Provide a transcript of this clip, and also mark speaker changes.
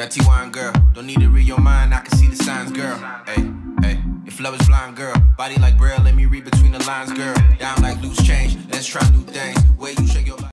Speaker 1: ThatsTwine, girl. Don't need to read your mind, I can see the signs, girl. Hey, hey, if love is blind, girl. Body like Braille, let me read between the lines, girl. Down like loose change, let's try new things. Way you shake your